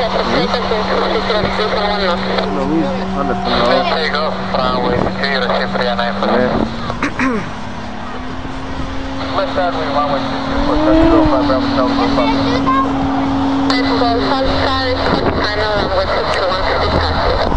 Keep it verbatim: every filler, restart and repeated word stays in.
Lo mismo, anda con la Left side, we want with two, that's zero five, Bravo, South, zero five. I know I'm with two, one, six,